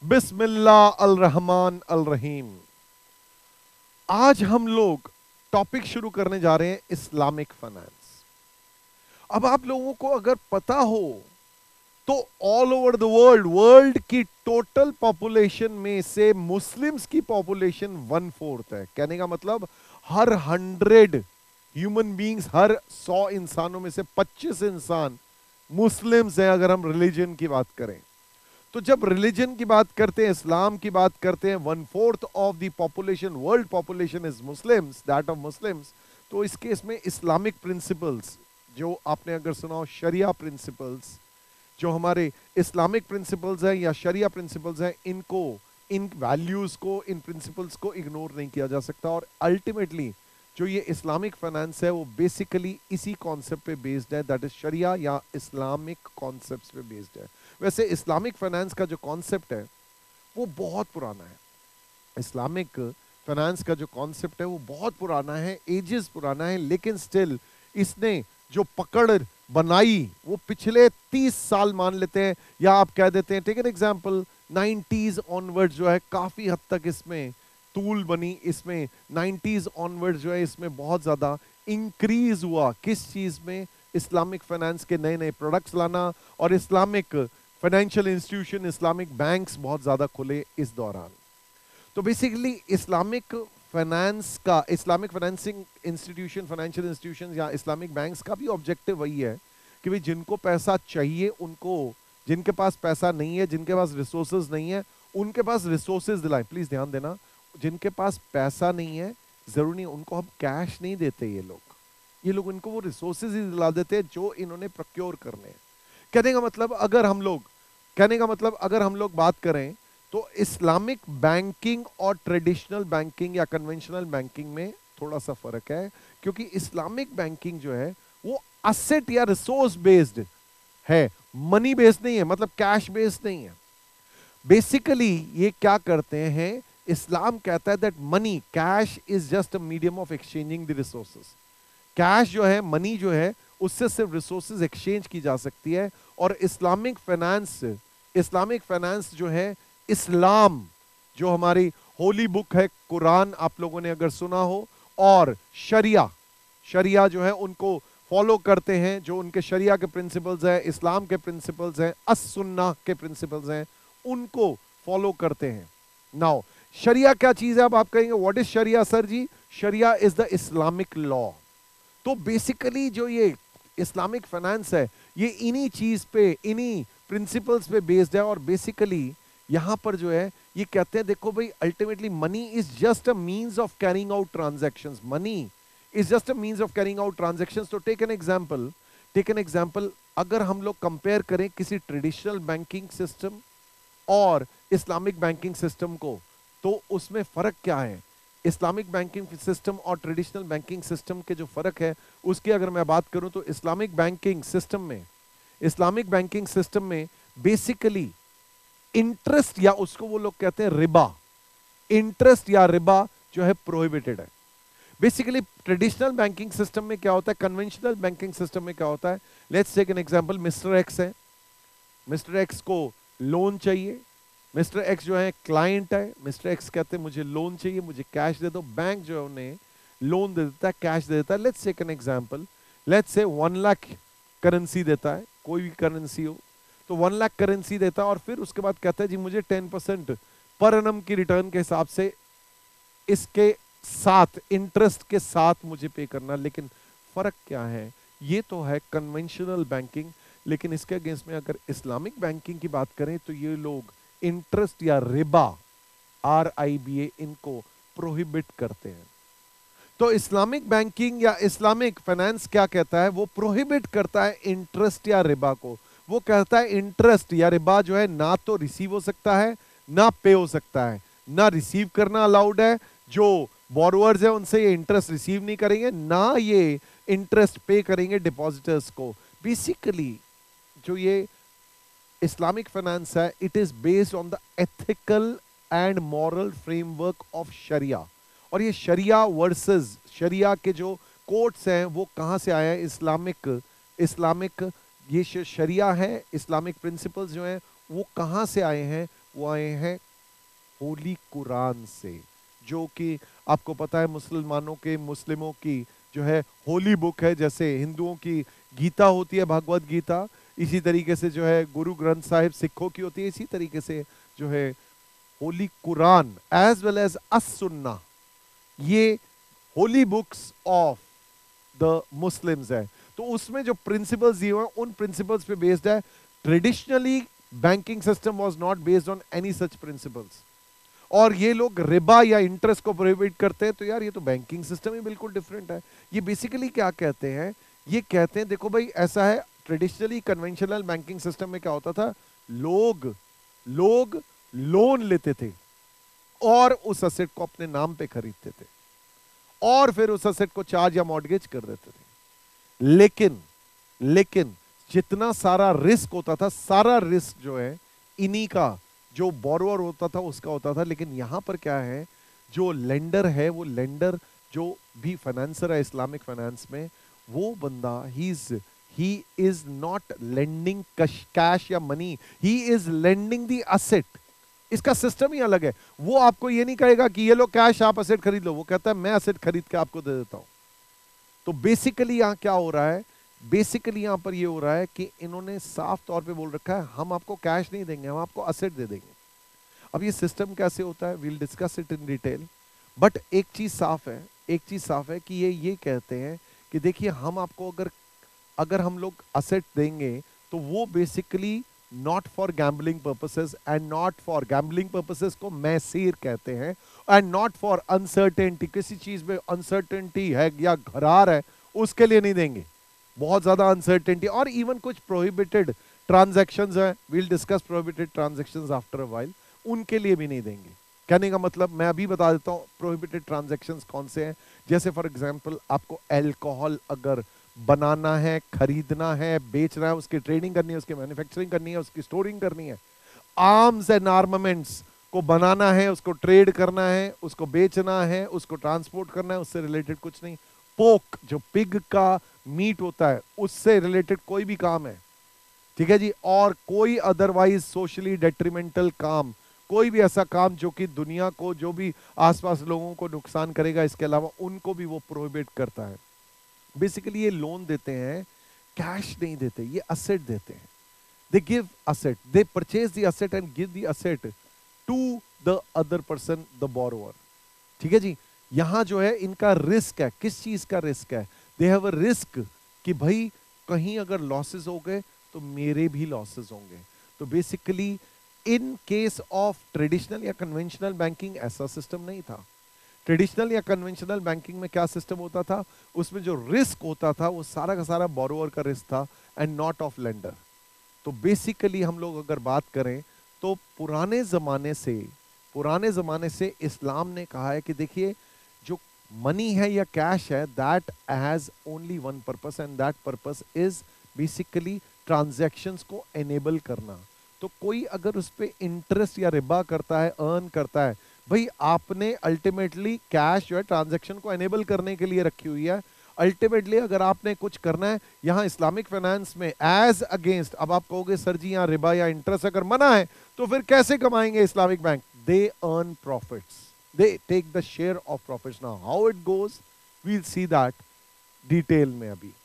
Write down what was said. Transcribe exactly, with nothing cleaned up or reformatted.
बिस्मिल्लाह अल रहमान अल रहीम। आज हम लोग टॉपिक शुरू करने जा रहे हैं इस्लामिक फाइनेंस। अब आप लोगों को अगर पता हो तो all over the world world की टोटल पॉपुलेशन में से मुस्लिम्स की पॉपुलेशन वन फोर्थ है। कहने का मतलब हर हंड्रेड ह्यूमन बींग्स, हर सौ इंसानों में से पच्चीस इंसान मुस्लिम्स हैं अगर हम रिलीजन की बात करें। तो जब रिलीजन की बात करते हैं, इस्लाम की बात करते हैं, one fourth of the population, world population is Muslims, that of Muslims. तो इस केस में इस्लामिक प्रिंसिपल्स, जो आपने अगर सुना हो शरिया प्रिंसिपल्स, जो हमारे इस्लामिक प्रिंसिपल्स हैं या शरिया प्रिंसिपल्स हैं, इनको, इन वैल्यूज को, इन प्रिंसिपल्स को इग्नोर नहीं किया जा सकता। और अल्टीमेटली जो ये इस्लामिक फाइनेंस है वो बेसिकली इसी कॉन्सेप्ट पे बेस्ड है, दैट इज शरिया या इस्लामिक कॉन्सेप्ट्स पे बेस्ड है। वैसे इस्लामिक फाइनेंस का जो कॉन्सेप्ट है वो बहुत पुराना है। इस्लामिक फाइनेंस का जो कॉन्सेप्ट है वो बहुत पुराना है, एजेस पुराना है, लेकिन स्टिल इसने जो पकड़ बनाई वो पिछले तीस साल मान लेते हैं, या आप कह देते हैं, take an example, nineties onwards जो है काफी हद तक इसमें टूल बनी। इसमें नाइंटीज़ ऑनवर्ड्स जो है इसमें बहुत ज्यादा इंक्रीज हुआ। किस चीज में? इस्लामिक फाइनेंस के नए नए प्रोडक्ट्स लाना, और Islamic financial institution, Islamic banks बहुत ज्यादा खुले इस दौरान। तो बेसिकली इस्लामिक फाइनेंस का, Islamic financing institution, financial institution या इस्लामिक बैंक्स का भी ऑब्जेक्टिव वही है कि भाई जिनको पैसा चाहिए उनको, जिनके पास पैसा नहीं है, जिनके पास रिसोर्सेज नहीं है, उनके पास रिसोर्सेज दिलाएं। प्लीज ध्यान देना, जिनके पास पैसा नहीं है, जरूरी नहीं उनको हम कैश नहीं देते। ये लोग ये लोग इनको वो रिसोर्सेज ही दिला देते हैं जो इन्होंने प्रोक्योर करने हैं। कहने का मतलब अगर हम लोग कहने का मतलब अगर हम लोग बात करें तो इस्लामिक बैंकिंग और ट्रेडिशनल बैंकिंग या कन्वेंशनल बैंकिंग में थोड़ा सा फर्क है, क्योंकि इस्लामिक बैंकिंग जो है वो असेट या रिसोर्स बेस्ड है, मनी बेस्ड नहीं है, मतलब कैश बेस्ड नहीं है। बेसिकली ये क्या करते हैं, इस्लाम कहता है that money, cash is just a medium of exchanging the resources. Cash जो है, मनी जो है, उससे सिर्फ रिसोर्सेज एक्सचेंज की जा सकती है। और इस्लामिक फाइनेंस, इस्लामिक फाइनेंस जो है, इस्लाम जो हमारी होली बुक है कुरान, आप लोगों ने अगर सुना हो, और शरिया, शरिया जो है उनको फॉलो करते हैं, जो उनके शरिया के प्रिंसिपल्स हैं, इस्लाम के प्रिंसिपल्स हैं, अस सुन्ना के प्रिंसिपल्स हैं, उनको फॉलो करते हैं। नाउ शरिया क्या चीज है? अब आप कहेंगे what is sharia sir ji? Sharia is the Islamic law. तो बेसिकली जो ये इस्लामिक फाइनेंस है ये इन्हीं चीज पे, इन्हीं प्रिंसिपल्स पे बेस्ड है। और बेसिकली यहां पर जो है ये कहते हैं, देखो भाई, ultimately money is just a means of carrying out transactions. Money is just a means of carrying out transactions. तो take an example, take an example अगर हम लोग कंपेयर करें किसी ट्रेडिशनल बैंकिंग सिस्टम और इस्लामिक बैंकिंग सिस्टम को, तो उसमें फर्क क्या है? इस्लामिक बैंकिंग सिस्टम और ट्रेडिशनल बैंकिंग सिस्टम के जो फर्क है उसकी अगर मैं बात करूं तो इस्लामिक बैंकिंग सिस्टम में इस्लामिक बैंकिंग सिस्टम में बेसिकली इंटरेस्ट, या उसको वो लोग कहते हैं रिबा, इंटरेस्ट या रिबा जो है प्रोहिबिटेड है। बेसिकली ट्रेडिशनल बैंकिंग सिस्टम में क्या होता है, कन्वेंशनल बैंकिंग सिस्टम में क्या होता है, let's take an example, mister X है, मिस्टर एक्स को लोन चाहिए, मिस्टर एक्स जो है क्लाइंट है, मिस्टर एक्स कहते हैं मुझे लोन चाहिए, मुझे कैश दे दो, बैंक जो है उन्हें लोन दे देता है, कैश दे देता है। Let's take an example, let's say one lakh currency देता है, कोई भी करेंसी हो, तो वन लाख करेंसी देता है, और फिर उसके बाद कहता है जी मुझे ten percent per annum return के हिसाब से इसके साथ, इंटरेस्ट के साथ मुझे पे करना। लेकिन फर्क क्या है? ये तो है कन्वेंशनल बैंकिंग, लेकिन इसके अगेंस्ट में अगर इस्लामिक बैंकिंग की बात करें तो ये लोग इंटरेस्ट या रिबा, आर आई बी ए, इनको प्रोहिबिट करते हैं। तो इस्लामिक बैंकिंग या इस्लामिक फाइनेंस क्या कहता है? वो प्रोहिबिट करता है इंटरेस्ट या रिबा को। वो कहता है इंटरेस्ट या रिबा जो है ना तो रिसीव हो सकता है ना पे हो सकता है, ना रिसीव करना अलाउड है, जो बोरोवर्स है उनसे ये इंटरेस्ट रिसीव नहीं करेंगे, ना ये इंटरेस्ट पे करेंगे डिपॉजिटर्स को। बेसिकली जो ये इस्लामिक फाइनेंस है, it is based on the ethical and moral framework of sharia. और ये शरिया वर्सेस शरिया के जो कोर्ट्स हैं वो कहां से आए हैं? इस्लामिक इस्लामिक ये शरिया है, इस्लामिक प्रिंसिपल्स जो हैं वो कहां से आए हैं? वो आए हैं होली कुरान से, जो कि आपको पता है मुसलमानों के, मुस्लिमों की जो है होली बुक है। जैसे हिंदुओं की गीता होती है, भगवत गीता, इसी तरीके से जो है गुरु ग्रंथ साहिब सिखों की होती है, इसी तरीके से जो है holy Quran as well as अस सुन्ना, ये holy books of the Muslims है। तो उसमें जो प्रिंसिपल्स दिए हुए हैं उन प्रिंसिपल्स पे बेस्ड है। Traditionally banking system was not based on any such principles. और ये लोग रिबा या इंटरेस्ट को प्रोहिबिट करते हैं, तो यार ये तो बैंकिंग सिस्टम ही बिल्कुल डिफरेंट है। ये बेसिकली क्या कहते हैं, ये कहते हैं देखो भाई ऐसा है, ट्रेडिशनली कन्वेंशनल बैंकिंग सिस्टम में क्या होता था, लोग लोग लोन लेते थे और उस असेट को अपने नाम पे खरीदते थे और फिर उस असेट को चार्ज या मॉर्गेज कर देते थे। लेकिन लेकिन जितना सारा रिस्क होता था, सारा रिस्क जो है इन्हीं का, जो बोरोअर होता था उसका होता था। लेकिन यहां पर क्या है, जो लेंडर है, वो लेंडर जो भी फाइनेंसर है इस्लामिक फाइनेंस में, वो बंदा he is he is not lending cash या money, he is lending the asset. इसका सिस्टम ही अलग है। वो आपको ये नहीं कहेगा कि ये लो कैश, आप असेट खरीद लो, वो कहता है मैं असेट खरीद के आपको दे देता हूं। तो बेसिकली यहां क्या हो रहा है, बेसिकली यहां पर ये हो रहा है कि इन्होंने साफ तौर पे बोल रखा है हम आपको कैश नहीं देंगे, हम आपको असेट दे देंगे। अब ये सिस्टम कैसे होता है, we'll discuss it in detail. But एक चीज साफ है, एक चीज साफ है कि ये ये कहते हैं कि देखिए हम आपको अगर अगर हम लोग असेट देंगे तो वो basically not for gambling purposes and not for gambling purposes को मैसीर कहते हैं, एंड नॉट फॉर अनसर्टेनिटी, किसी चीज में अनसर्टेनिटी है या घरार है उसके लिए नहीं देंगे, बहुत ज्यादा अनसर्टेनिटी। और इवन कुछ प्रोहिबिटेड ट्रांजैक्शंस हैं, we'll discuss prohibited transactions after a while, उनके लिए भी नहीं देंगे। कहने का मतलब मैं अभी बता देता हूं प्रोहिबिटेड ट्रांजैक्शंस कौन से हैं। जैसे फॉर एग्जांपल आपको अल्कोहल अगर बनाना है, खरीदना है, बेचना है, उसकी ट्रेडिंग करनी है, उसकी मैन्युफैक्चरिंग करनी है, उसकी स्टोरिंग करनी है। आर्म्स एंड आर्मामेंट्स को बनाना है, उसको ट्रेड करना है, उसको बेचना है, उसको ट्रांसपोर्ट करना है, उससे रिलेटेड कुछ नहीं। पोक जो पिग का मीट होता है उससे रिलेटेड कोई भी काम है, ठीक है जी। और कोई अदरवाइज सोशली डेट्रीमेंटल काम, कोई भी ऐसा काम जो कि दुनिया को, जो भी आसपास लोगों को नुकसान करेगा, इसके अलावा उनको भी वो प्रोहिबिट करता है। बेसिकली ये लोन देते हैं, कैश नहीं देते, ये असेट देते हैं। They give asset, they purchase the asset and give the asset to the other person, the borrower, ठीक है जी। यहां जो है इनका रिस्क है, किस चीज का रिस्क है, दे हैव अ रिस्क कि भाई कहीं अगर लॉसेस हो गए तो मेरे भी लॉसेस होंगे। तो basically in case of traditional या कन्वेंशनल बैंकिंग ऐसा सिस्टम नहीं था। ट्रेडिशनल या कन्वेंशनल बैंकिंग में क्या सिस्टम होता था, उसमें जो रिस्क होता था वो सारा का सारा बोरोवर का रिस्क था एंड नॉट ऑफ लेंडर। तो बेसिकली हम लोग अगर बात करें तो पुराने जमाने से पुराने जमाने से इस्लाम ने कहा है कि देखिए जो मनी है या कैश है, that has only one purpose and that purpose is basically transactions को एनेबल करना। तो कोई अगर उस पर इंटरेस्ट या रिबा करता है, अर्न करता है, भाई आपने अल्टीमेटली कैश जो है ट्रांजैक्शन को एनेबल करने के लिए रखी हुई है। अल्टीमेटली अगर आपने कुछ करना है, यहां इस्लामिक फाइनेंस में एज अगेंस्ट, अब आप कहोगे सर जी यहां रिबा या इंटरेस्ट अगर मना है तो फिर कैसे कमाएंगे Islamic bank, they earn profits, they take the share of profits. Now how it goes we'll see that detail में अभी।